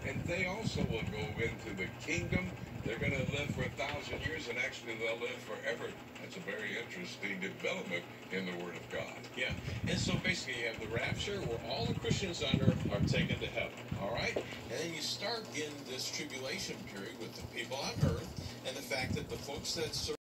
and they also will go into the kingdom. They're going to live for 1,000 years, and actually they'll live forever. That's a very interesting development in the Word of God. Yeah. And so basically you have the rapture where all the Christians on earth are taken to heaven. All right? And then you start in this tribulation period with the people on earth and the fact that the folks that serve